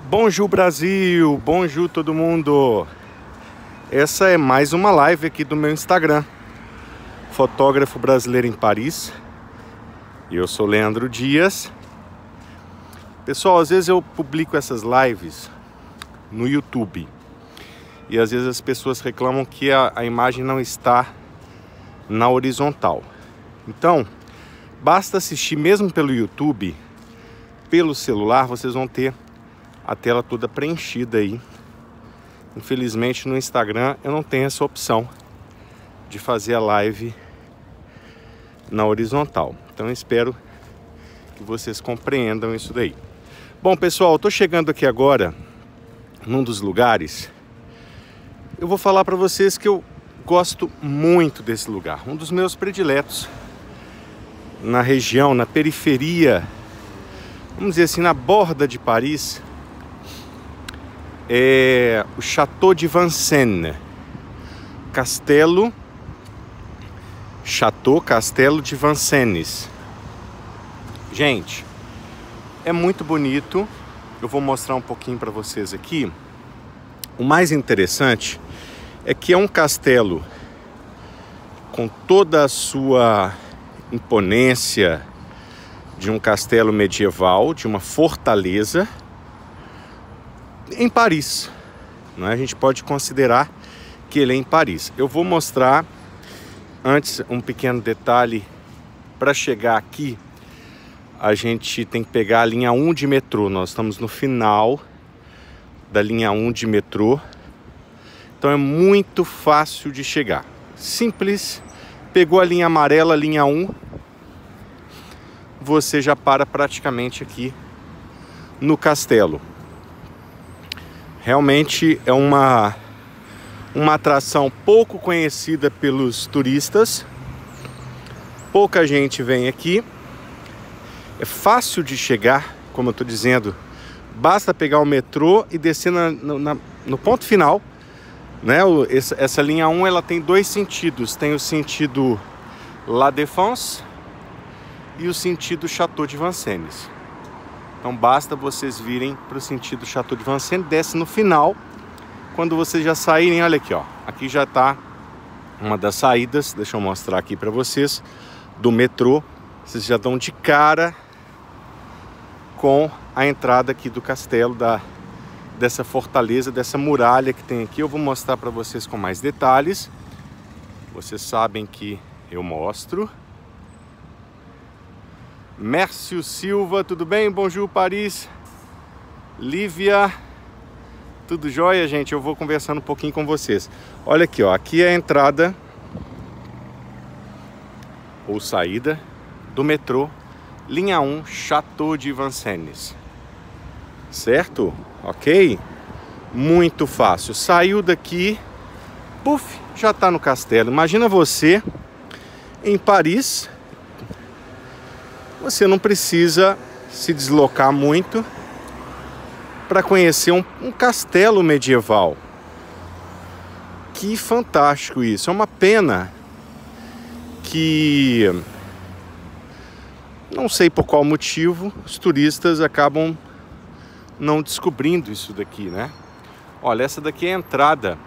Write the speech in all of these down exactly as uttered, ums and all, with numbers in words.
Bonjour Brasil, bonjour todo mundo. Essa é mais uma live aqui do meu Instagram, fotógrafo brasileiro em Paris. Eu sou Leandro Dias. Pessoal, às vezes eu publico essas lives no YouTube e às vezes as pessoas reclamam que a, a imagem não está na horizontal. Então, basta assistir mesmo pelo YouTube, pelo celular, vocês vão ter a tela toda preenchida aí. Infelizmente no Instagram eu não tenho essa opção de fazer a live na horizontal. Então eu espero que vocês compreendam isso daí. Bom, pessoal, eu tô chegando aqui agora num dos lugares. Eu vou falar para vocês que eu gosto muito desse lugar, um dos meus prediletos na região, na periferia, vamos dizer assim, na borda de Paris, é o Château de Vincennes, Castelo, Château Castelo de Vincennes. Gente, é muito bonito. Eu vou mostrar um pouquinho para vocês aqui. O mais interessante é que é um castelo com toda a sua imponência de um castelo medieval, de uma fortaleza em Paris, não é? A gente pode considerar que ele é em Paris. Eu vou mostrar antes um pequeno detalhe. Para chegar aqui, a gente tem que pegar a linha um de metrô. Nós estamos no final da linha um de metrô. Então é muito fácil de chegar. Simples. Pegou a linha amarela, a linha um, você já para praticamente aqui no castelo. Realmente é uma, uma atração pouco conhecida pelos turistas. Pouca gente vem aqui. É fácil de chegar, como eu estou dizendo. Basta pegar o metrô e descer na, na, no ponto final. Né? O, essa, essa linha um ela tem dois sentidos. Tem o sentido La Défense e o sentido Château de Vincennes. Então basta vocês virem para o sentido Château de Vincennes, desce no final. Quando vocês já saírem, olha aqui, ó. Aqui já está uma das saídas, deixa eu mostrar aqui para vocês, do metrô. Vocês já dão de cara com a entrada aqui do castelo, da, dessa fortaleza, dessa muralha que tem aqui. Eu vou mostrar para vocês com mais detalhes. Vocês sabem que eu mostro. Mércio Silva, tudo bem? Bonjour Paris. Lívia, tudo jóia, gente? Eu vou conversando um pouquinho com vocês. Olha aqui, ó, aqui é a entrada ou saída do metrô, linha um, Château de Vincennes. Certo? Ok? Muito fácil. Saiu daqui, puf, já tá no castelo. Imagina você em Paris. Você não precisa se deslocar muito para conhecer um, um castelo medieval. Que fantástico isso! É uma pena que, não sei por qual motivo, os turistas acabam não descobrindo isso daqui, né? Olha, essa daqui é a entrada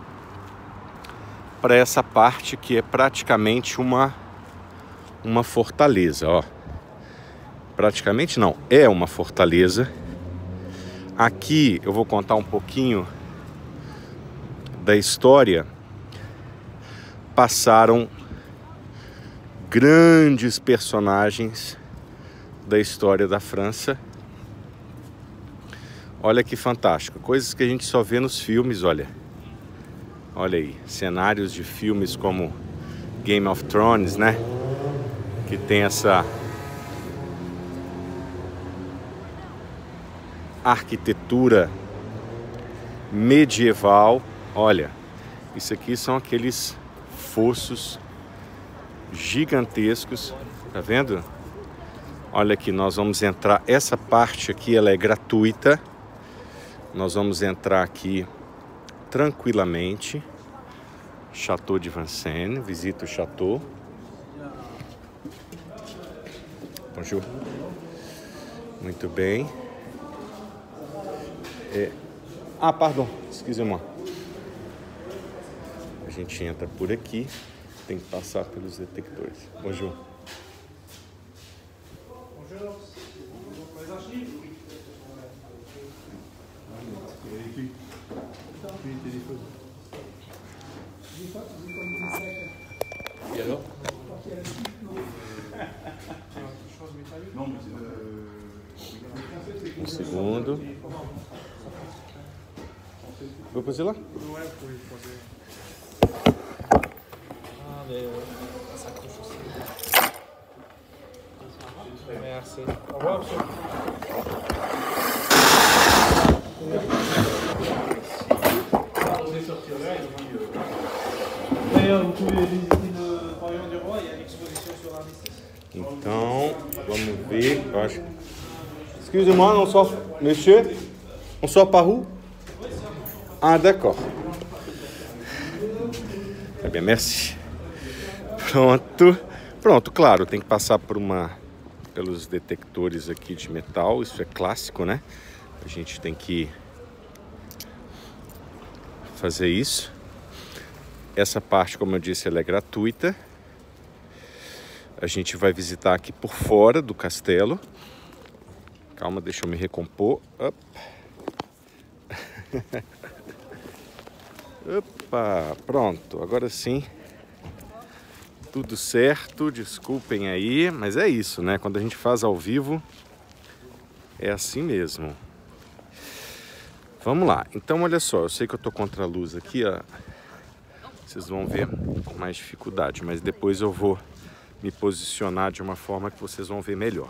para essa parte que é praticamente uma, uma fortaleza, ó. Praticamente não, é uma fortaleza. Aqui eu vou contar um pouquinho da história. Passaram grandes personagens da história da França. Olha que fantástico, coisas que a gente só vê nos filmes, olha. Olha aí, cenários de filmes como Game of Thrones, né? Que tem essa arquitetura medieval. Olha, isso aqui são aqueles fossos gigantescos, tá vendo? Olha aqui, nós vamos entrar, essa parte aqui ela é gratuita. Nós vamos entrar aqui tranquilamente. Château de Vincennes, visita o Château. Bonjour. Muito bem. É... Ah, pardon, excusez-moi. A gente entra por aqui, tem que passar pelos detectores. Bonjour. Bonjour. E alors? Um segundo. Vou poser lá? Ah, mais ça accroche aussi. Merci. Au revoir, monsieur. D'ailleurs, vous pouvez visiter le pavillon du roi, il y a une exposition sur l'armistice. Então, vamos ver. Eu acho. Excusez-moi, on sort. Monsieur, on sort par où? Ah, d'accord. Tá bem, merci. Pronto. Pronto, claro, tem que passar por uma, pelos detectores aqui de metal. Isso é clássico, né? A gente tem que fazer isso. Essa parte, como eu disse, ela é gratuita. A gente vai visitar aqui por fora do castelo. Calma, deixa eu me recompor. Opa, Opa, pronto. Agora sim. Tudo certo. Desculpem aí, mas é isso, né? Quando a gente faz ao vivo, é assim mesmo. Vamos lá. Então, olha só. Eu sei que eu tô contra a luz aqui, ó. Vocês vão ver com mais dificuldade, mas depois eu vou me posicionar de uma forma que vocês vão ver melhor.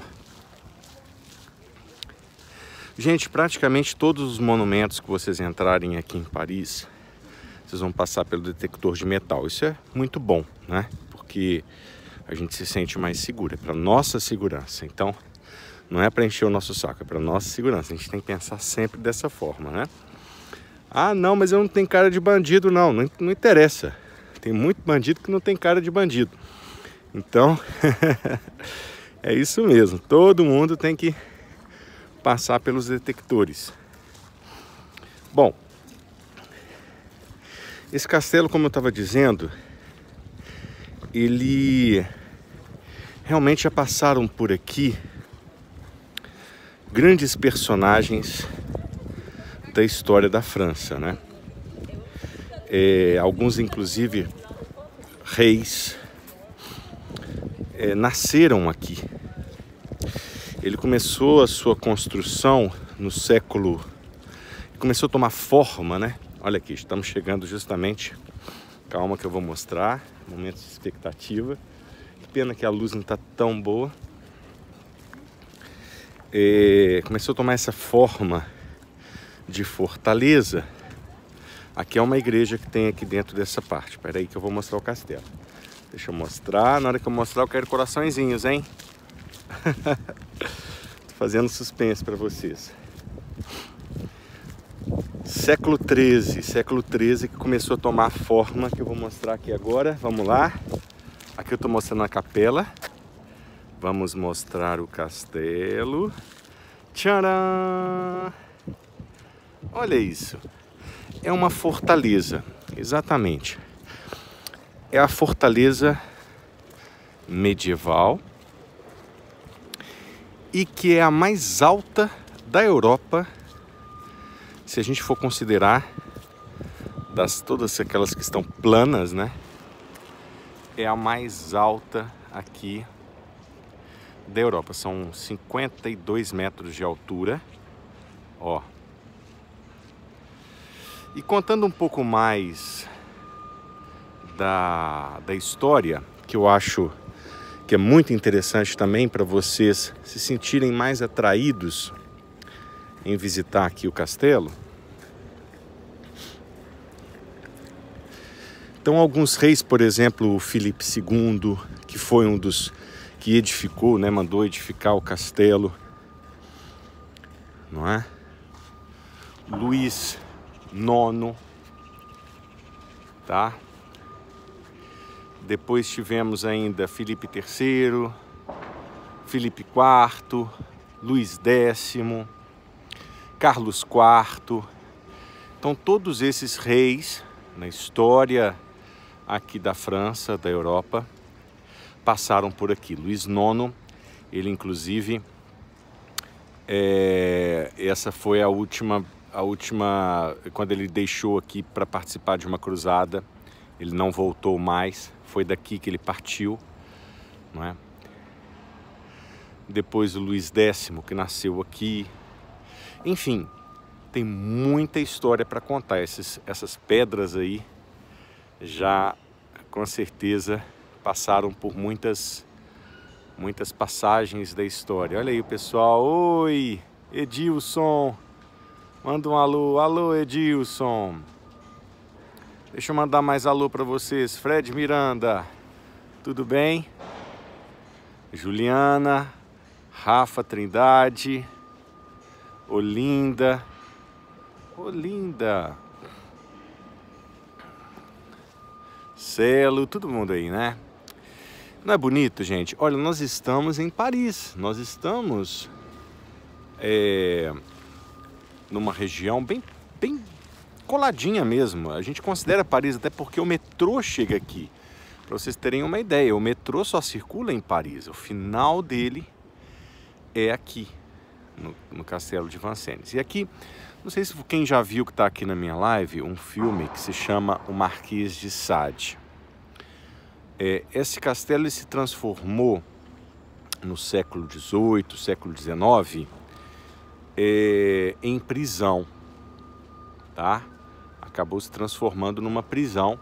Gente, praticamente todos os monumentos que vocês entrarem aqui em Paris, vocês vão passar pelo detector de metal. Isso é muito bom, né? Porque a gente se sente mais seguro, é para nossa segurança. Então, não é para encher o nosso saco, é para nossa segurança. A gente tem que pensar sempre dessa forma, né? Ah, não, mas eu não tenho cara de bandido, não. Não, não interessa. Tem muito bandido que não tem cara de bandido. Então, é isso mesmo. Todo mundo tem que passar pelos detectores. Bom, esse castelo, como eu estava dizendo, ele realmente já passaram por aqui grandes personagens da história da França, né? É, alguns, inclusive, reis é, nasceram aqui. Ele começou a sua construção no século... Começou a tomar forma, né? Olha aqui, estamos chegando justamente... Calma que eu vou mostrar. Momento de expectativa. Que pena que a luz não está tão boa. É, começou a tomar essa forma de fortaleza. Aqui é uma igreja que tem aqui dentro dessa parte. Espera aí que eu vou mostrar o castelo. Deixa eu mostrar. Na hora que eu mostrar, eu quero coraçõezinhos, hein? Tô fazendo suspense para vocês. Século treze. Século treze que começou a tomar a forma que eu vou mostrar aqui agora. Vamos lá. Aqui eu tô mostrando a capela. Vamos mostrar o castelo. Tcharam! Olha isso. É uma fortaleza. Exatamente. É a fortaleza medieval e que é a mais alta da Europa, se a gente for considerar das todas aquelas que estão planas, né? É a mais alta aqui da Europa. São cinquenta e dois metros de altura, ó. E contando um pouco mais da, da história, que eu acho que é muito interessante também para vocês se sentirem mais atraídos em visitar aqui o castelo. Então, alguns reis, por exemplo, o Filipe segundo, que foi um dos que edificou, né, mandou edificar o castelo, não é? Luís nono, tá? Depois tivemos ainda Filipe terceiro, Filipe quarto, Luís décimo, Carlos quarto. Então todos esses reis na história aqui da França, da Europa, passaram por aqui. Luís nono, ele inclusive, é, essa foi a última, a última, quando ele deixou aqui para participar de uma cruzada, ele não voltou mais, foi daqui que ele partiu, não é? Depois o Luís décimo, que nasceu aqui. Enfim, tem muita história para contar. Essas, essas pedras aí já, com certeza, passaram por muitas, muitas passagens da história. Olha aí o pessoal. Oi, Edilson. Manda um alô. Alô, Edilson. Deixa eu mandar mais alô para vocês. Fred Miranda. Tudo bem? Juliana. Rafa Trindade. Olinda. Olinda. Celo, todo mundo aí, né? Não é bonito, gente? Olha, nós estamos em Paris. Nós estamos é, numa região bem, bem coladinha mesmo. A gente considera Paris até porque o metrô chega aqui. Para vocês terem uma ideia, o metrô só circula em Paris. O final dele é aqui, no, no Castelo de Vincennes. E aqui, não sei se quem já viu que está aqui na minha live, um filme que se chama O Marquês de Sade. É, esse castelo ele se transformou no século dezoito, século dezenove, é, em prisão, tá? Acabou se transformando numa prisão.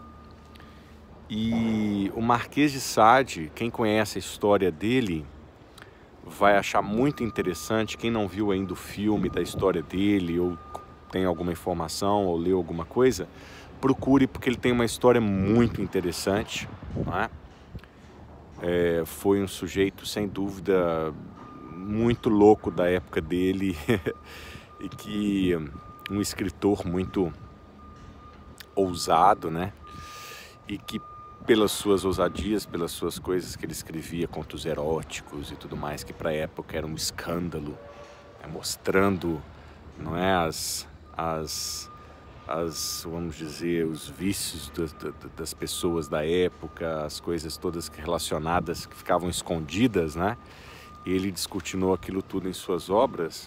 E o Marquês de Sade, quem conhece a história dele, vai achar muito interessante. Quem não viu ainda o filme da história dele, ou tem alguma informação, ou leu alguma coisa, procure, porque ele tem uma história muito interessante, não é? É, foi um sujeito, sem dúvida, muito louco da época dele e que um escritor muito ousado, né? E que pelas suas ousadias, pelas suas coisas que ele escrevia, contos eróticos e tudo mais, que para a época era um escândalo, né? Mostrando, não é, as, as, as, vamos dizer, os vícios das, das pessoas da época, as coisas todas relacionadas que ficavam escondidas, né? Ele descortinou aquilo tudo em suas obras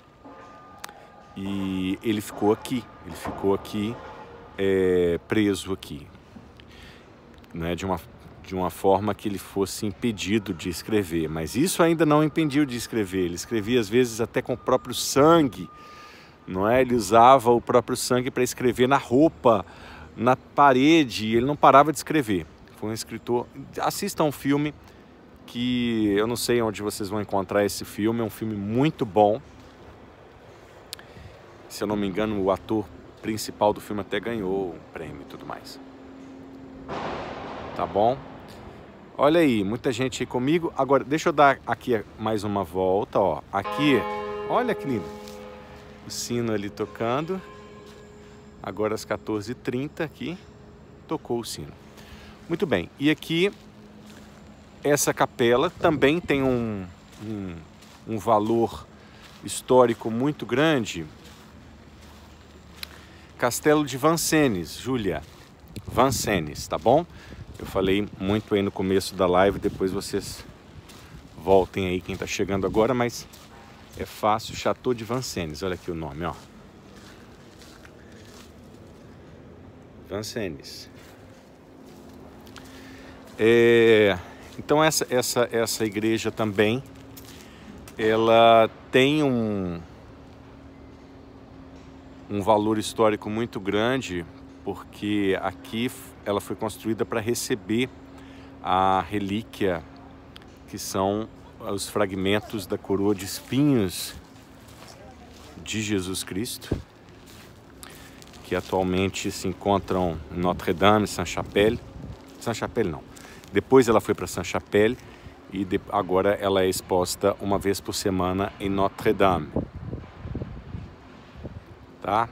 e ele ficou aqui, ele ficou aqui, é, preso aqui. Né, de, uma, de uma forma que ele fosse impedido de escrever. Mas isso ainda não impediu de escrever. Ele escrevia às vezes até com o próprio sangue, não é? Ele usava o próprio sangue para escrever na roupa, na parede. Ele não parava de escrever. Foi um escritor. Assistam um filme que eu não sei onde vocês vão encontrar esse filme. É um filme muito bom. Se eu não me engano, o ator principal do filme até ganhou um prêmio e tudo mais. Tá bom? Olha aí, muita gente aí comigo. Agora, deixa eu dar aqui mais uma volta, ó. Aqui, olha que lindo. O sino ali tocando. Agora às quatorze e trinta aqui, tocou o sino. Muito bem. E aqui, essa capela também tem um, um, um valor histórico muito grande. Castelo de Vincennes, Júlia. Vincennes, tá bom? Eu falei muito aí no começo da live, depois vocês voltem aí, quem tá chegando agora, mas é fácil, Chateau de Vincennes, olha aqui o nome, ó. Vincennes. É, então essa, essa, essa igreja também, ela tem um, um valor histórico muito grande, porque aqui ela foi construída para receber a relíquia, que são os fragmentos da coroa de espinhos de Jesus Cristo, que atualmente se encontram em Notre-Dame, Saint-Chapelle. Saint-Chapelle não. Depois ela foi para Saint-Chapelle e de, agora ela é exposta uma vez por semana em Notre-Dame. Tá?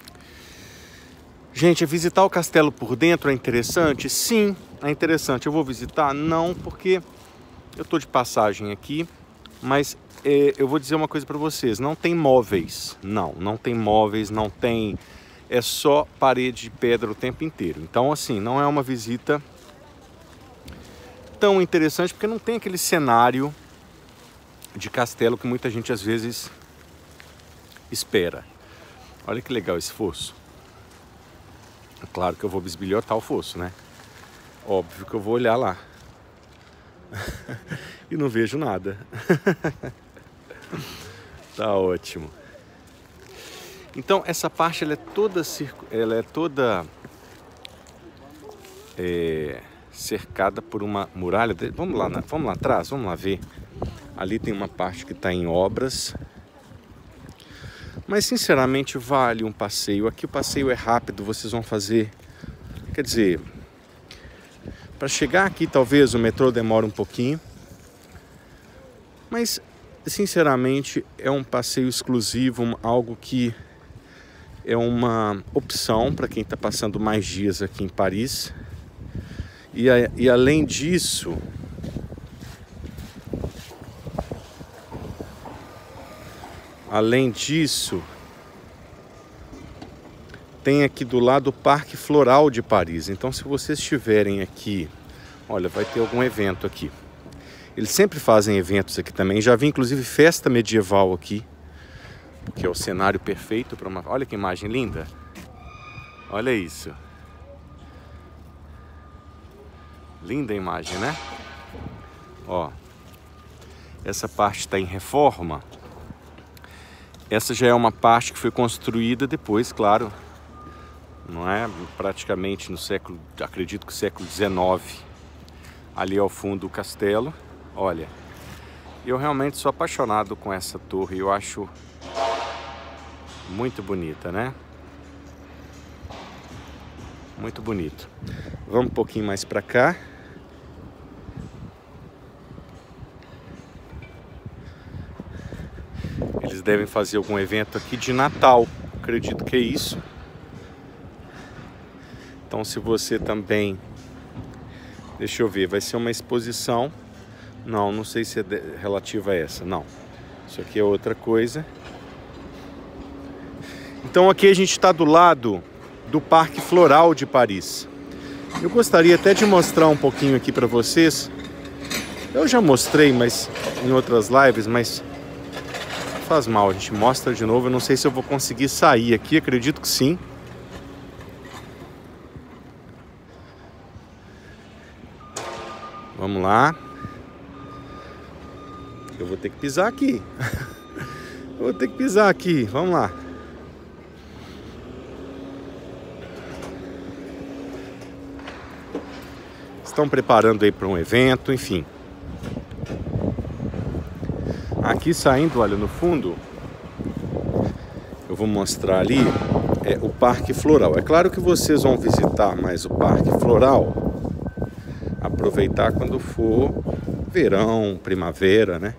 Gente, visitar o castelo por dentro é interessante? Sim, é interessante. Eu vou visitar? Não, porque eu estou de passagem aqui Mas é, eu vou dizer uma coisa para vocês, não tem móveis, não, não tem móveis, não tem, é só parede de pedra o tempo inteiro. Então assim, não é uma visita tão interessante porque não tem aquele cenário de castelo que muita gente às vezes espera. Olha que legal esse fosso. É claro que eu vou bisbilhotar o fosso, né? Óbvio que eu vou olhar lá. E não vejo nada. Tá ótimo. Então essa parte ela é toda ela é toda é, cercada por uma muralha. Vamos lá, vamos lá atrás, vamos lá ver. Ali tem uma parte que está em obras. Mas sinceramente vale um passeio. Aqui o passeio é rápido, vocês vão fazer. Quer dizer, para chegar aqui talvez o metrô demore um pouquinho. Mas sinceramente é um passeio exclusivo, algo que é uma opção para quem está passando mais dias aqui em Paris. E, e além disso, além disso, tem aqui do lado o Parque Floral de Paris. Então se vocês estiverem aqui, olha, vai ter algum evento aqui. Eles sempre fazem eventos aqui também. Já vi inclusive festa medieval aqui, que é o cenário perfeito para uma... Olha que imagem linda. Olha isso. Linda a imagem, né? Ó, essa parte está em reforma. Essa já é uma parte que foi construída depois, claro, não é? Praticamente no século, acredito que século dezenove. Ali ao fundo o castelo. Olha, eu realmente sou apaixonado com essa torre. Eu acho muito bonita, né? Muito bonito. Vamos um pouquinho mais para cá. Eles devem fazer algum evento aqui de Natal. Acredito que é isso. Então se você também... Deixa eu ver, vai ser uma exposição. Não, não sei se é relativa a essa. Não, isso aqui é outra coisa. Então aqui a gente está do lado do Parque Floral de Paris. Eu gostaria até de mostrar um pouquinho aqui para vocês. Eu já mostrei, mas em outras lives, mas faz mal, a gente mostra de novo. Eu não sei se eu vou conseguir sair aqui, acredito que sim. Vamos lá. Eu vou ter que pisar aqui. Eu vou ter que pisar aqui. Vamos lá. Estão preparando aí para um evento, enfim. Aqui saindo, olha, no fundo, eu vou mostrar ali, é o Parque Floral. É claro que vocês vão visitar mais o Parque Floral, aproveitar quando for verão, primavera, né?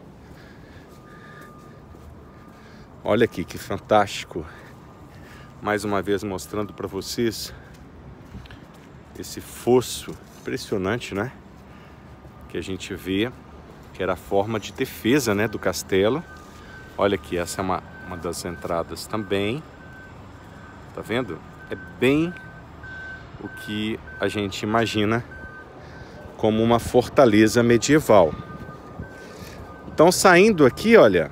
Olha aqui que fantástico. Mais uma vez mostrando para vocês esse fosso impressionante, né? Que a gente vê que era a forma de defesa, né, do castelo. Olha aqui, essa é uma, uma das entradas também. Tá vendo? É bem o que a gente imagina como uma fortaleza medieval. Então, saindo aqui, olha,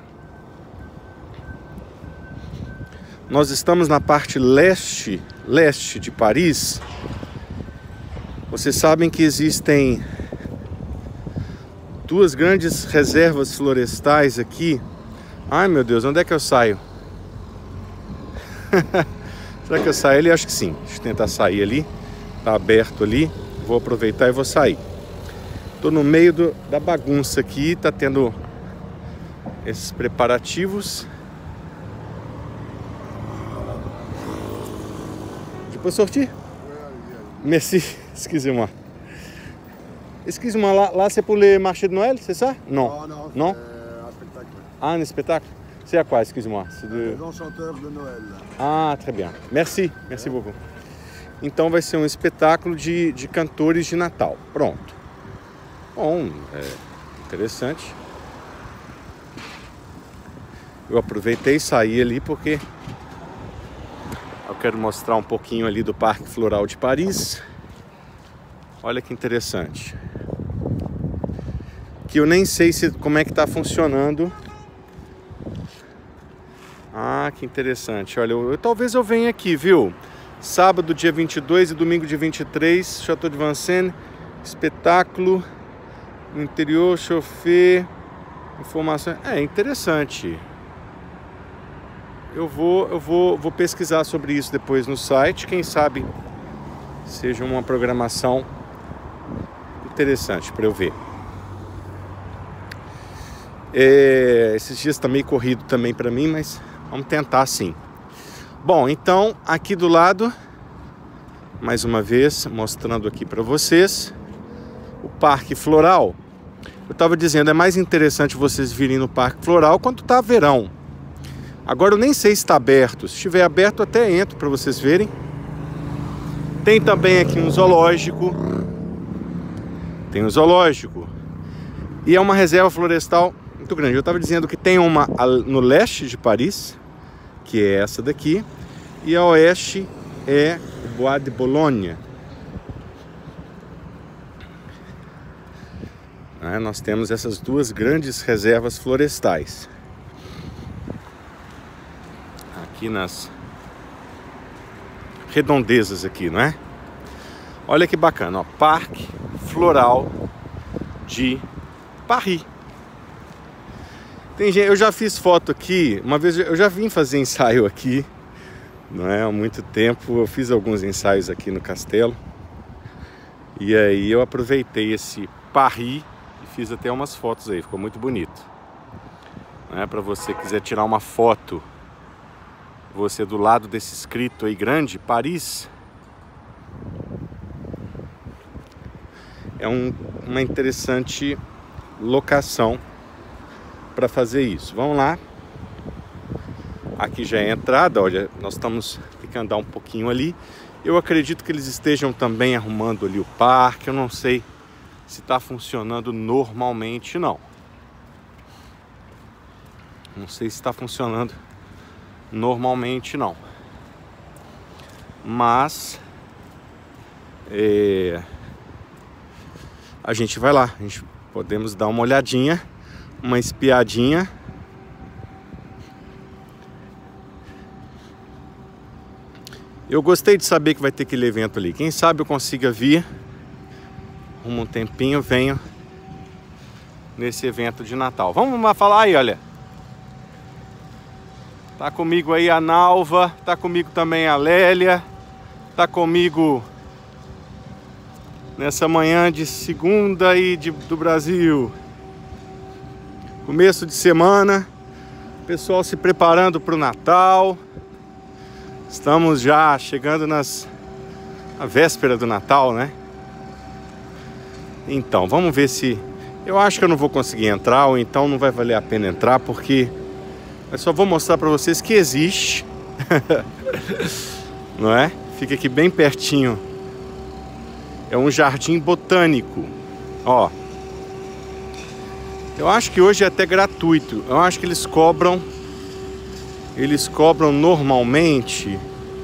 nós estamos na parte leste, leste de Paris. Vocês sabem que existem duas grandes reservas florestais aqui. Ai, meu Deus, onde é que eu saio? Será que eu saio ali? Acho que sim. Deixa eu tentar sair ali. Tá aberto ali. Vou aproveitar e vou sair. Tô no meio do, da bagunça aqui. Tá tendo esses preparativos. Je peux sortir? Merci. Excusez-moi. Excuse-moi, là, là c'est pour les marchés de Noël, c'est ça? Non. Non, non, Non? c'est un spectacle. Ah, un spectacle. C'est à quoi, excuse-moi? C'est de... Les enchanteurs de Noël. Ah, très bien. Merci, merci beaucoup. Então vai ser um espetáculo de, de cantores de Natal. Pronto. Bom, é interessante. eu aproveitei e saí ali porque eu quero mostrar um pouquinho ali do Parque Floral de Paris. Olha que interessante. Que eu nem sei se, como é que tá funcionando. Ah, que interessante. Olha, eu, eu, talvez eu venha aqui, viu? Sábado, dia vinte e dois e domingo, dia vinte e três, Chateau de Vincennes, espetáculo no interior, chofer, informação. É interessante. Eu vou, eu vou, vou pesquisar sobre isso depois no site. Quem sabe seja uma programação interessante para eu ver. É, esses dias tá meio corrido também para mim, mas vamos tentar sim. Bom, então aqui do lado, mais uma vez mostrando aqui para vocês o Parque Floral. Eu estava dizendo, é mais interessante vocês virem no Parque Floral quando tá verão. Agora eu nem sei se está aberto. Se estiver aberto, eu até entro para vocês verem. Tem também aqui um zoológico. Tem um zoológico. E é uma reserva florestal muito grande. Eu estava dizendo que tem uma no leste de Paris, que é essa daqui, e a oeste é o Bois de Boulogne. É, nós temos essas duas grandes reservas florestais aqui nas redondezas aqui, não é? Olha que bacana, ó, Parque Floral de Paris. Tem gente, eu já fiz foto aqui, uma vez eu já vim fazer ensaio aqui, não é? Há muito tempo eu fiz alguns ensaios aqui no castelo. E aí eu aproveitei esse Paris e fiz até umas fotos aí, ficou muito bonito. Não é? Para você quiser tirar uma foto, você do lado desse escrito aí grande, Paris, é um, uma interessante locação para fazer isso. Vamos lá. Aqui já é a entrada, olha, nós estamos, tem que andar um pouquinho ali. Eu acredito que eles estejam também arrumando ali o parque. Eu não sei se está funcionando normalmente, não. Não sei se está funcionando normalmente, não. Mas é, a gente vai lá, a gente podemos dar uma olhadinha, uma espiadinha. Eu gostei de saber que vai ter aquele evento ali. Quem sabe eu consiga vir, arrumo um tempinho, venho nesse evento de Natal. Vamos lá falar aí, olha. Tá comigo aí a Nalva, tá comigo também a Lélia, tá comigo nessa manhã de segunda aí de, do Brasil. Começo de semana, pessoal se preparando para o Natal. Estamos já chegando nas a véspera do Natal, né? Então, vamos ver se... Eu acho que eu não vou conseguir entrar, ou então não vai valer a pena entrar, porque eu só vou mostrar para vocês que existe. Não é? Fica aqui bem pertinho. É um jardim botânico. Ó. Eu acho que hoje é até gratuito. Eu acho que eles cobram... Eles cobram normalmente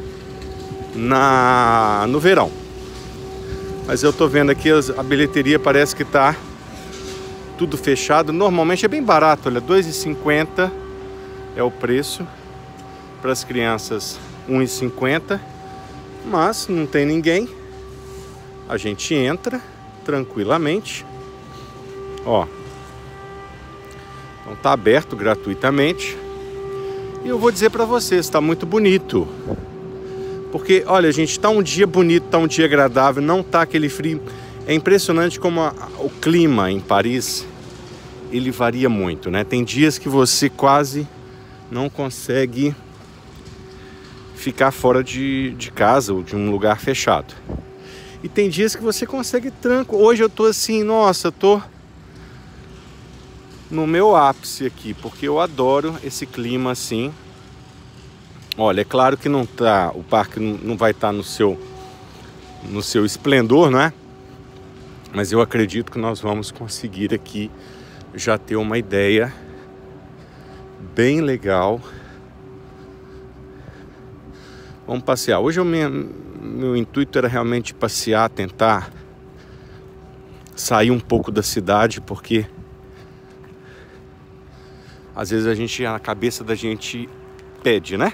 na, no verão. Mas eu tô vendo aqui, a bilheteria parece que tá tudo fechado. Normalmente é bem barato, olha, dois reais e cinquenta centavos é o preço. Para as crianças, um real e cinquenta centavos. Mas não tem ninguém. A gente entra tranquilamente. Ó. Então tá aberto gratuitamente. E eu vou dizer para vocês, está muito bonito. Porque, olha, gente, tá um dia bonito, tá um dia agradável, não tá aquele frio. É impressionante como a, o clima em Paris, ele varia muito, né? Tem dias que você quase não consegue ficar fora de, de casa ou de um lugar fechado. E tem dias que você consegue tranco. Hoje eu tô assim, nossa, eu tô no meu ápice aqui, porque eu adoro esse clima assim. Olha, é claro que não tá, o parque não vai estar no seu no seu esplendor, não é? Mas eu acredito que nós vamos conseguir aqui já ter uma ideia bem legal. Vamos passear. Hoje o meu, meu intuito era realmente passear, tentar sair um pouco da cidade, porque às vezes a gente, a cabeça da gente pede, né?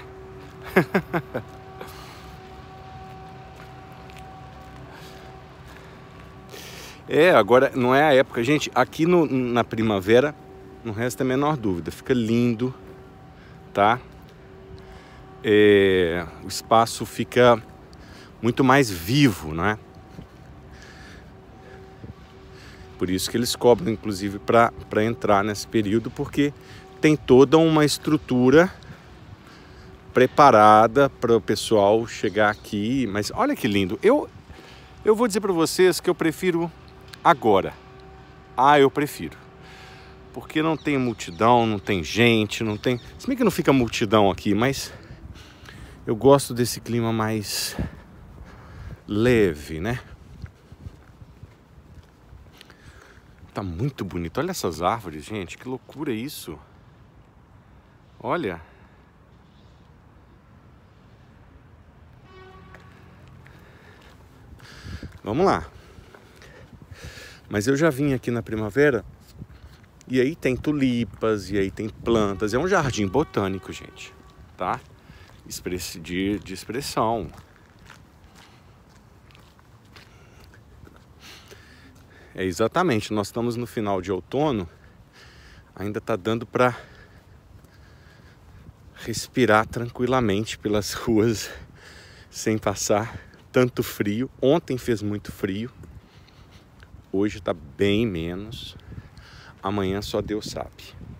É, agora não é a época. Gente, aqui no, na primavera, não resta a menor dúvida, fica lindo, tá? É, o espaço fica muito mais vivo, né? Por isso que eles cobram, inclusive, para para entrar nesse período, porque tem toda uma estrutura preparada para o pessoal chegar aqui. Mas olha que lindo. Eu, eu vou dizer para vocês que eu prefiro agora. Ah, eu prefiro. Porque não tem multidão, não tem gente, não tem... Se bem que não fica multidão aqui, mas eu gosto desse clima mais leve, né? Tá muito bonito. Olha essas árvores, gente. Que loucura isso. Olha. Vamos lá. Mas eu já vim aqui na primavera e aí tem tulipas, e aí tem plantas. É um jardim botânico, gente, tá? De, de expressão. É exatamente, nós estamos no final de outono. Ainda tá dando para respirar tranquilamente pelas ruas sem passar tanto frio. Ontem fez muito frio. Hoje tá bem menos. Amanhã só Deus sabe.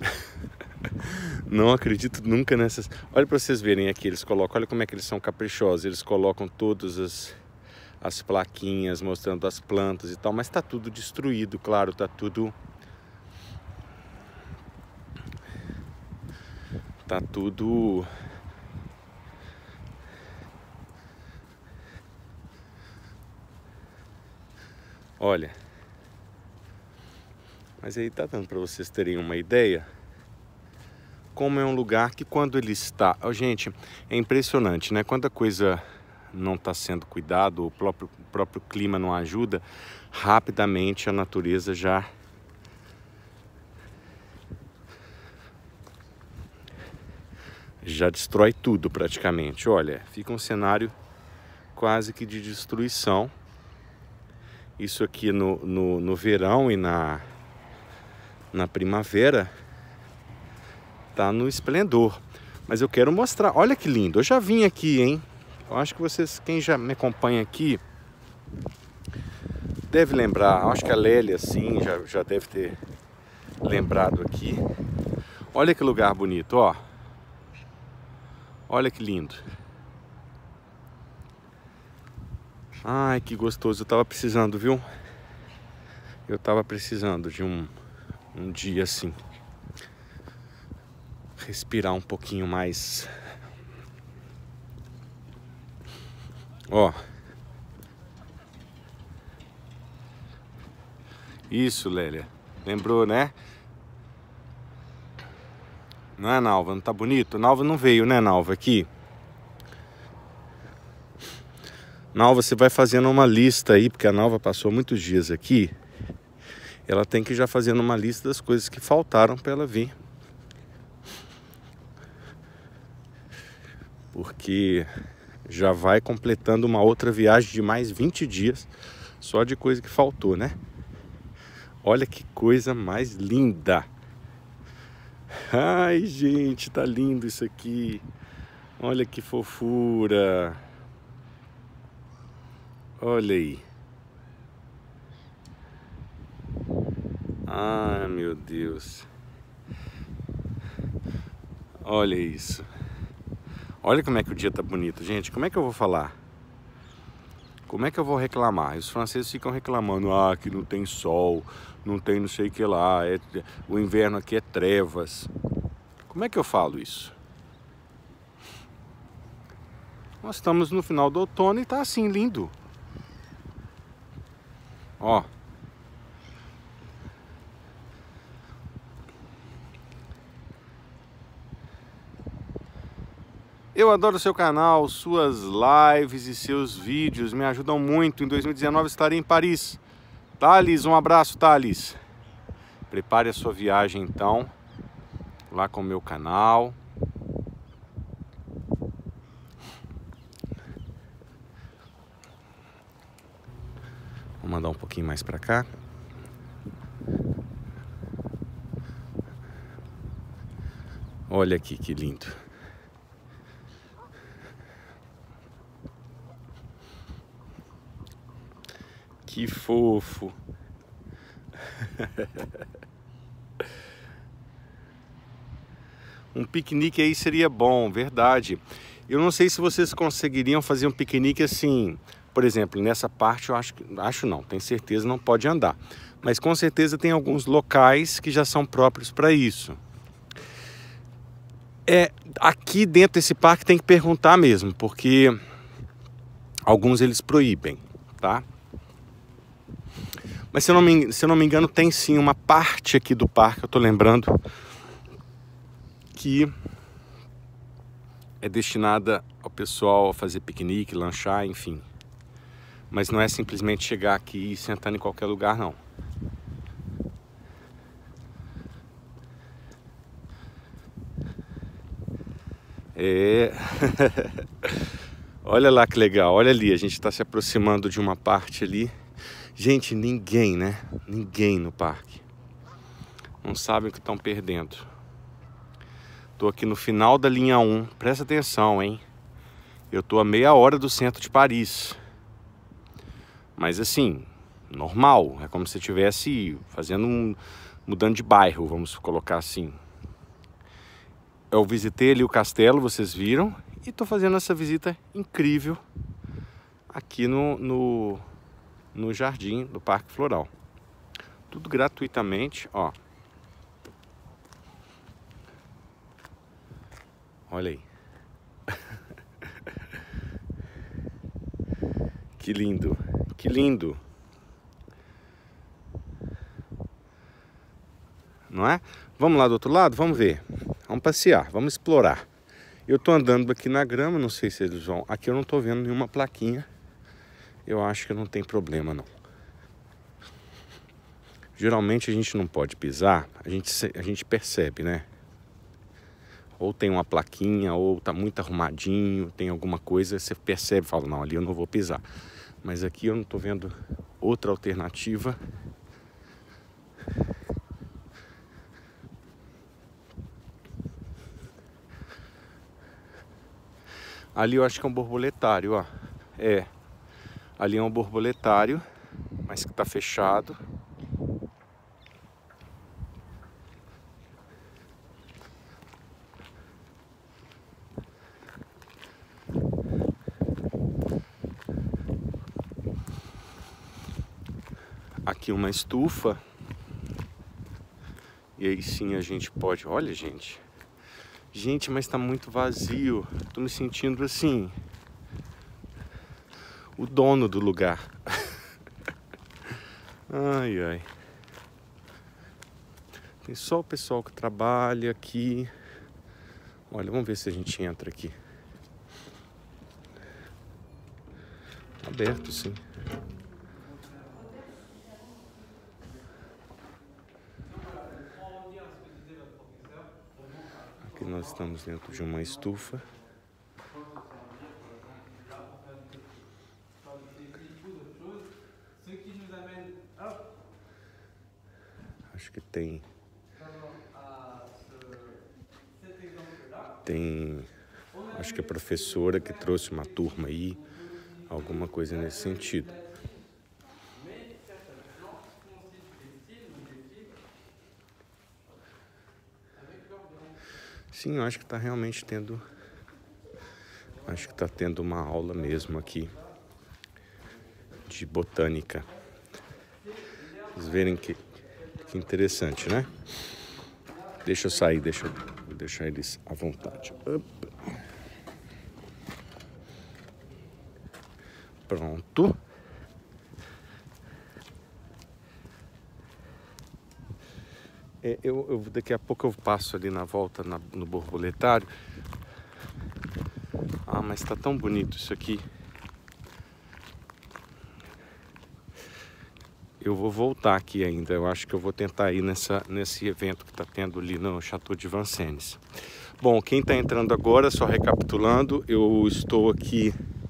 Não acredito nunca nessas... Olha para vocês verem aqui, eles colocam... Olha como é que eles são caprichosos. Eles colocam todas as, as plaquinhas mostrando as plantas e tal. Mas tá tudo destruído, claro. Tá tudo... Tá tudo... Olha... Mas aí tá dando para vocês terem uma ideia como é um lugar que quando ele está... Oh, gente, é impressionante, né? Quando a coisa não está sendo cuidada, o próprio, o próprio clima não ajuda, rapidamente a natureza já... já destrói tudo praticamente. Olha, fica um cenário quase que de destruição. Isso aqui no, no, no verão e na... na primavera tá no esplendor, mas eu quero mostrar. Olha que lindo, eu já vim aqui, hein? Eu acho que vocês, quem já me acompanha aqui deve lembrar. Acho que a Lélia sim, já, já deve ter lembrado aqui. Olha que lugar bonito, ó. Olha que lindo. Ai, que gostoso. Eu tava precisando, viu? Eu tava precisando de um um dia assim, respirar um pouquinho mais. Ó, isso, Lélia, lembrou, né? Não é, Nalva? Não tá bonito? Nalva não veio, né, Nalva, aqui? Nalva, você vai fazendo uma lista aí, porque a Nalva passou muitos dias aqui. Ela tem que ir já fazendo uma lista das coisas que faltaram para ela vir. Porque já vai completando uma outra viagem de mais vinte dias só de coisa que faltou, né? Olha que coisa mais linda. Ai, gente, tá lindo isso aqui. Olha que fofura. Olha aí. Ai, meu Deus. Olha isso. Olha como é que o dia tá bonito, gente. Como é que eu vou falar? Como é que eu vou reclamar? Os franceses ficam reclamando. Ah, que não tem sol, não tem não sei o que lá. É... O inverno aqui é trevas. Como é que eu falo isso? Nós estamos no final do outono e tá assim, lindo. Ó. Eu adoro o seu canal, suas lives e seus vídeos me ajudam muito. Em dois mil e dezenove estarei em Paris. Thales, um abraço, Thales. Prepare a sua viagem então, lá com o meu canal. Vou mandar um pouquinho mais para cá. Olha aqui que lindo. Que fofo. Um piquenique aí seria bom, verdade. Eu não sei se vocês conseguiriam fazer um piquenique assim, por exemplo, nessa parte eu acho que, acho não, tenho certeza não pode andar. Mas com certeza tem alguns locais que já são próprios para isso. É, aqui dentro desse parque tem que perguntar mesmo, porque alguns eles proíbem, tá? Mas se eu não me, se eu não me engano, tem sim uma parte aqui do parque, eu tô lembrando, que é destinada ao pessoal fazer piquenique, lanchar, enfim. Mas não é simplesmente chegar aqui e sentar em qualquer lugar, não. É... Olha lá que legal, olha ali, a gente está se aproximando de uma parte ali. Gente, ninguém, né? Ninguém no parque. Não sabem o que estão perdendo. Tô aqui no final da linha um. Presta atenção, hein? Eu tô a meia hora do centro de Paris. Mas assim, normal. É como se estivesse fazendo um... mudando de bairro, vamos colocar assim. Eu visitei ali o castelo, vocês viram. E tô fazendo essa visita incrível aqui no... no... no jardim do Parque Floral. Tudo gratuitamente, ó. Olha aí. Que lindo, que lindo. Não é? Vamos lá do outro lado? Vamos ver. Vamos passear, vamos explorar. Eu tô andando aqui na grama, não sei se eles vão... Aqui eu não tô vendo nenhuma plaquinha. Eu acho que não tem problema, não. Geralmente a gente não pode pisar, a gente, a gente percebe, né? Ou tem uma plaquinha, ou tá muito arrumadinho, tem alguma coisa, você percebe e fala, não, ali eu não vou pisar. Mas aqui eu não tô vendo outra alternativa. Ali eu acho que é um borboletário, ó. É. Ali é um borboletário, mas que tá fechado. Aqui uma estufa. E aí sim a gente pode... Olha, gente. Gente, mas tá muito vazio. Tô me sentindo assim... o dono do lugar. Ai, ai. Tem só o pessoal que trabalha aqui. Olha, vamos ver se a gente entra aqui. Aberto, sim. Aqui nós estamos dentro de uma estufa. Acho que tem... Tem... Acho que a professora que trouxe uma turma aí. Alguma coisa nesse sentido. Sim, eu acho que está realmente tendo... Acho que está tendo uma aula mesmo aqui. De botânica. Vocês verem que... Que interessante, né? Deixa eu sair, deixa eu vou deixar eles à vontade. Opa. Pronto. É, eu, eu, daqui a pouco eu passo ali na volta na, no borboletário. Ah, mas tá tão bonito isso aqui. Eu vou voltar aqui ainda. Eu acho que eu vou tentar ir nessa, nesse evento que tá tendo ali no Chateau de Vincennes. Bom, quem tá entrando agora, só recapitulando, eu estou aqui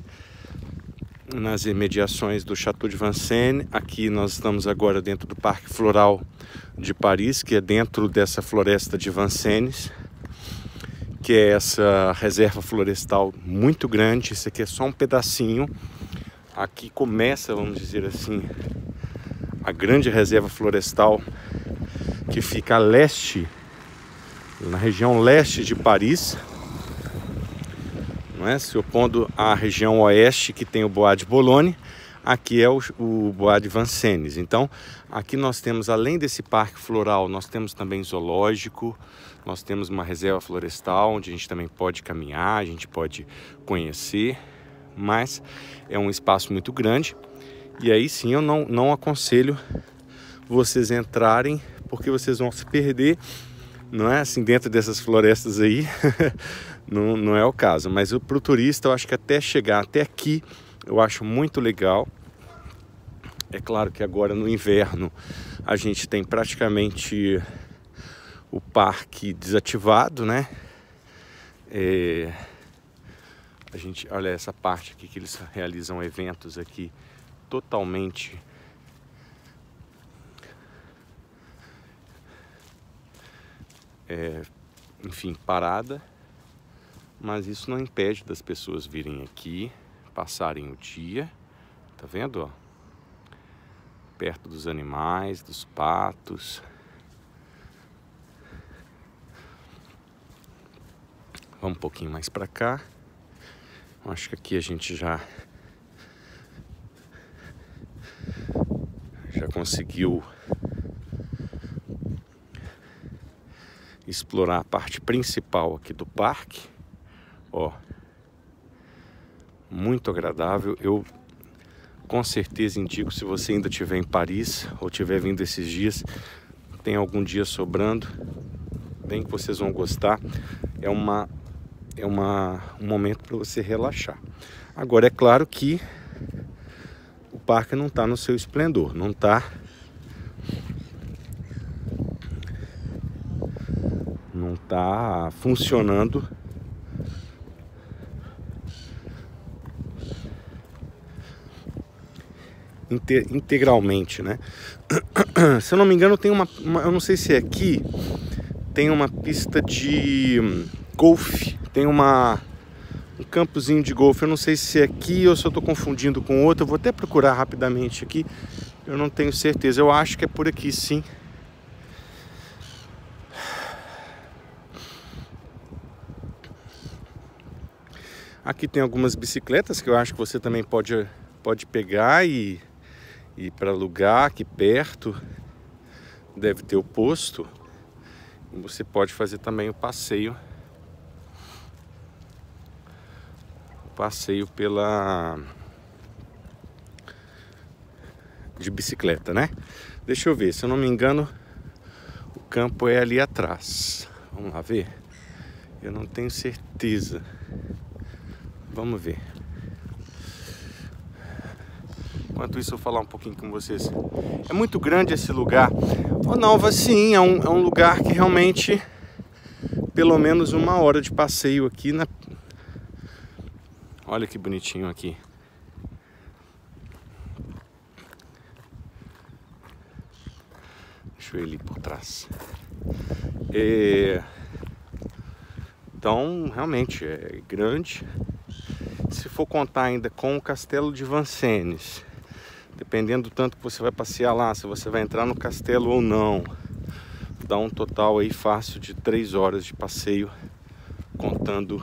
nas imediações do Chateau de Vincennes. Aqui nós estamos agora dentro do Parque Floral de Paris, que é dentro dessa floresta de Vincennes, que é essa reserva florestal muito grande. Isso aqui é só um pedacinho. Aqui começa, vamos dizer assim, a grande reserva florestal que fica a leste, na região leste de Paris, não é? Se opondo à região oeste, que tem o Bois de Boulogne. Aqui é o, o Bois de Vincennes. Então, aqui nós temos, além desse parque floral, nós temos também zoológico, nós temos uma reserva florestal, onde a gente também pode caminhar, a gente pode conhecer, mas é um espaço muito grande. E aí sim, eu não, não aconselho vocês entrarem, porque vocês vão se perder, não é? Assim, dentro dessas florestas aí, não, não é o caso. Mas para o turista, eu acho que até chegar até aqui, eu acho muito legal. É claro que agora no inverno a gente tem praticamente o parque desativado, né? É... A gente, olha essa parte aqui que eles realizam eventos aqui totalmente é, enfim, parada, mas isso não impede das pessoas virem aqui, passarem o dia, tá vendo, ó? Perto dos animais, dos patos. Vamos um pouquinho mais para cá. Acho que aqui a gente já já conseguiu explorar a parte principal aqui do parque. Ó, muito agradável. Eu com certeza indico, se você ainda estiver em Paris ou estiver vindo esses dias, tem algum dia sobrando, bem que vocês vão gostar. É uma é uma um momento para você relaxar. Agora é claro que o parque não está no seu esplendor, não está não está funcionando integralmente, né? Se eu não me engano, tem uma, uma, eu não sei se é aqui, tem uma pista de golfe, tem uma um campozinho de golfe. Eu não sei se é aqui ou se eu estou confundindo com outro. Eu vou até procurar rapidamente aqui. Eu não tenho certeza. Eu acho que é por aqui, sim. Aqui tem algumas bicicletas que eu acho que você também pode, pode pegar e ir para alugar aqui perto. Deve ter o posto. E você pode fazer também o passeio. Passeio pela de bicicleta, né? Deixa eu ver, se eu não me engano, o campo é ali atrás. Vamos lá ver. Eu não tenho certeza. Vamos ver. Enquanto isso, eu vou falar um pouquinho com vocês. É muito grande esse lugar. Oh, Nova, sim, é um, é um lugar que realmente pelo menos uma hora de passeio aqui na. Olha que bonitinho aqui. Deixa eu ir ali por trás. É... Então, realmente é grande. Se for contar ainda com o Castelo de Vincennes, dependendo do tanto que você vai passear lá, se você vai entrar no castelo ou não, dá um total aí fácil de três horas de passeio, contando.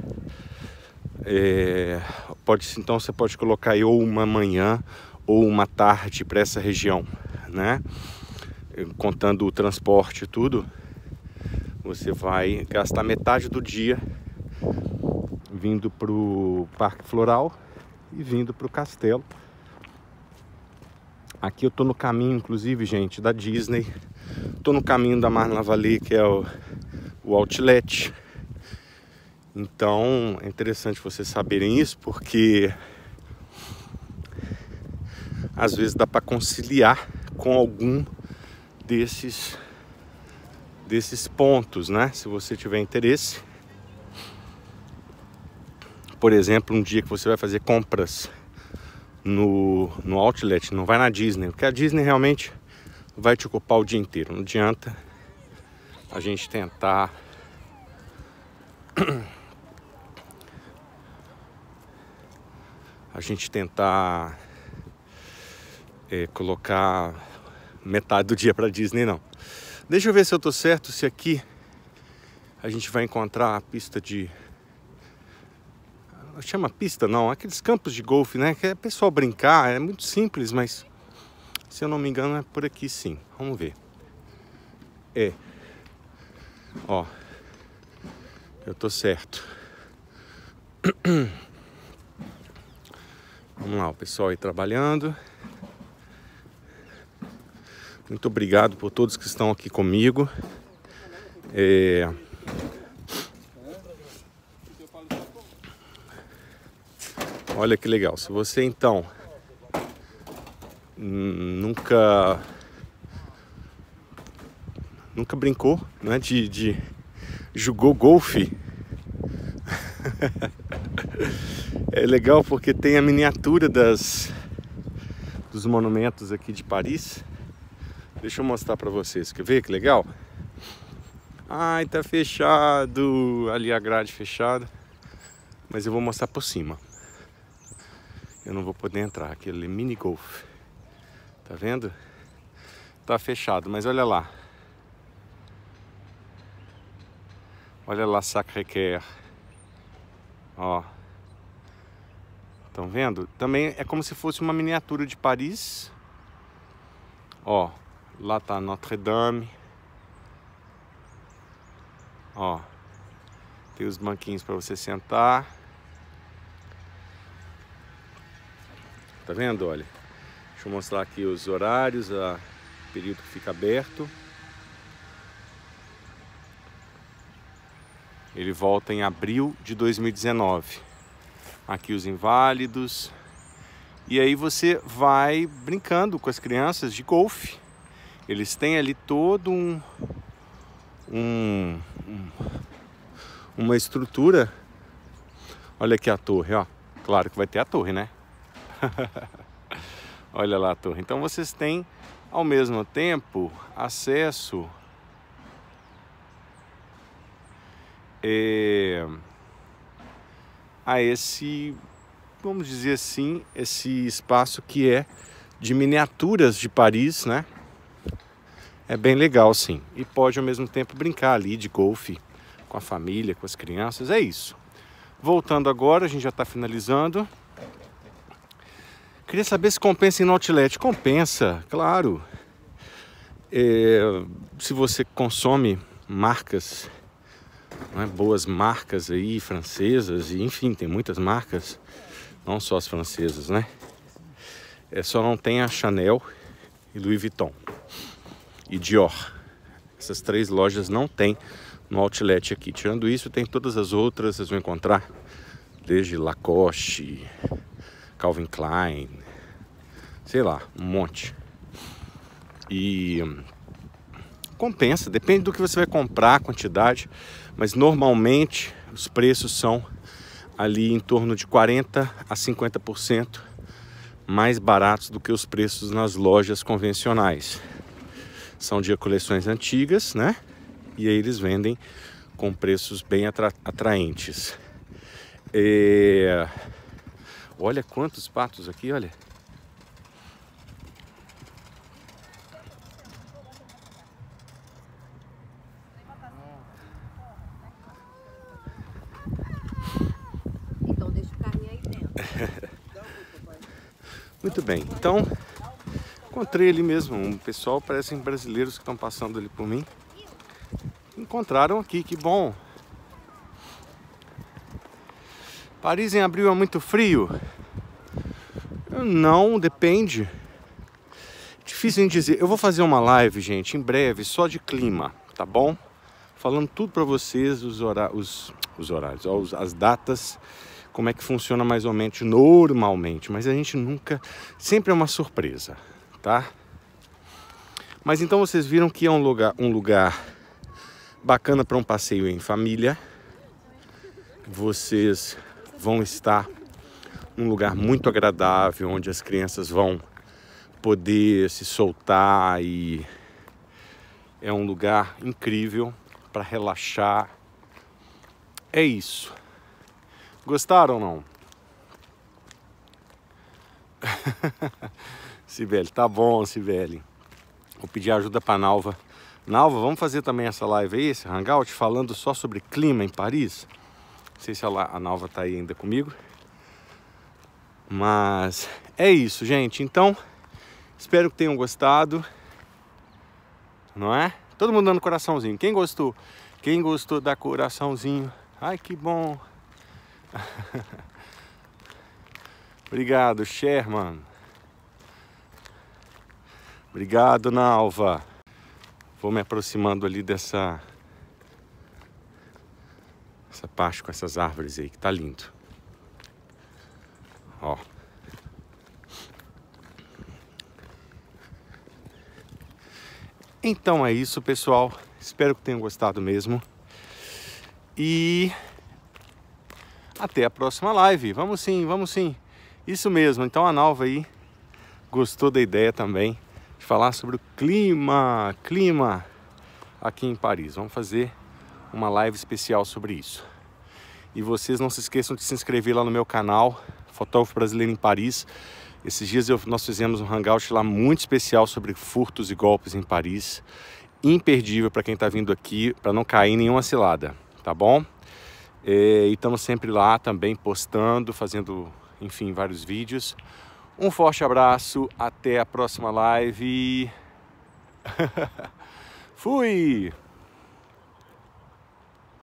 É, pode, então você pode colocar aí ou uma manhã ou uma tarde para essa região, né? Contando o transporte e tudo, você vai gastar metade do dia vindo para o Parque Floral e vindo para o castelo. Aqui eu tô no caminho, inclusive, gente, da Disney. Tô no caminho da Marne-la-Vallée, que é o, o Outlet. Então é interessante vocês saberem isso, porque às vezes dá para conciliar com algum desses desses pontos, né? Se você tiver interesse. Por exemplo, um dia que você vai fazer compras no, no outlet, não vai na Disney, porque a Disney realmente vai te ocupar o dia inteiro. Não adianta a gente tentar a gente tentar é, colocar metade do dia para Disney, não. Deixa eu ver se eu tô certo, se aqui a gente vai encontrar a pista de... Chama pista não, aqueles campos de golfe, né? Que é pessoal brincar, é muito simples, mas se eu não me engano é por aqui sim. Vamos ver. É. Ó. Eu tô certo. Vamos lá, o pessoal aí trabalhando. Muito obrigado por todos que estão aqui comigo. É... Olha que legal. Se você então nunca nunca brincou, né, de, de jogou golfe, é legal porque tem a miniatura das dos monumentos aqui de Paris. Deixa eu mostrar para vocês. Quer ver que legal? Ai, tá fechado. Ali a grade fechada. Mas eu vou mostrar por cima. Eu não vou poder entrar. Aquele mini golf. Tá vendo? Tá fechado, mas olha lá. Olha lá, Sacré-Cœur. Ó. Estão vendo? Também é como se fosse uma miniatura de Paris. Ó. Lá tá Notre Dame. Ó. Tem os banquinhos para você sentar. Tá vendo? Olha. Deixa eu mostrar aqui os horários, o período que fica aberto. Ele volta em abril de dois mil e dezenove. Aqui os inválidos. E aí você vai brincando com as crianças de golfe. Eles têm ali todo um, um, um uma estrutura. Olha aqui a torre, ó. Claro que vai ter a torre, né? Olha lá a torre. Então vocês têm ao mesmo tempo acesso é, a esse, vamos dizer assim, esse espaço que é de miniaturas de Paris, né? É bem legal, sim. E pode ao mesmo tempo brincar ali de golfe com a família, com as crianças. É isso. Voltando agora, a gente já está finalizando. Queria saber se compensa ir no outlet. Compensa, claro. É, se você consome marcas, né, boas marcas aí, francesas, e enfim, tem muitas marcas, não só as francesas, né? É, só não tem a Chanel e Louis Vuitton. E Dior. Essas três lojas não tem no outlet aqui. Tirando isso, tem todas as outras. Vocês vão encontrar desde Lacoste, Calvin Klein, sei lá, um monte. E compensa, depende do que você vai comprar, a quantidade. Mas normalmente os preços são ali em torno de quarenta a cinquenta por cento mais baratos do que os preços nas lojas convencionais. São de coleções antigas, né? E aí eles vendem com preços bem atra atraentes. É... Olha quantos patos aqui, olha. Então deixa o carrinho aí dentro. Muito bem, então encontrei ali mesmo um pessoal, parecem brasileiros que estão passando ali por mim. Encontraram aqui, que bom. Paris em abril é muito frio? Não, depende. Difícil de dizer. Eu vou fazer uma live, gente, em breve, só de clima, tá bom? Falando tudo pra vocês, os, os, os horários, ó, as datas, como é que funciona mais ou menos normalmente, mas a gente nunca, sempre é uma surpresa, tá? Mas então vocês viram que é um lugar, um lugar bacana para um passeio em família. Vocês vão estar num lugar muito agradável, onde as crianças vão poder se soltar e é um lugar incrível para relaxar. É isso. Gostaram ou não? Sibeli, tá bom, Sibeli. Vou pedir ajuda para Nalva. Nalva, vamos fazer também essa live aí, esse hangout, falando só sobre clima em Paris. Não sei se a, a Nalva tá aí ainda comigo. Mas é isso, gente. Então, espero que tenham gostado. Não é? Todo mundo dando coraçãozinho. Quem gostou? Quem gostou, dá coraçãozinho. Ai, que bom. Obrigado, Sherman. Obrigado, Nalva. Vou me aproximando ali dessa essa parte com essas árvores aí, que tá lindo. Ó. Então é isso, pessoal. Espero que tenham gostado mesmo. E até a próxima live. Vamos sim, vamos sim. Isso mesmo. Então a Nalva aí gostou da ideia também de falar sobre o clima, clima aqui em Paris. Vamos fazer uma live especial sobre isso. E vocês não se esqueçam de se inscrever lá no meu canal, Fotógrafo Brasileiro em Paris. Esses dias eu, nós fizemos um hangout lá muito especial sobre furtos e golpes em Paris. Imperdível para quem está vindo aqui, para não cair em nenhuma cilada, tá bom? É, e estamos sempre lá também postando, fazendo, enfim, vários vídeos. Um forte abraço, até a próxima live. Fui!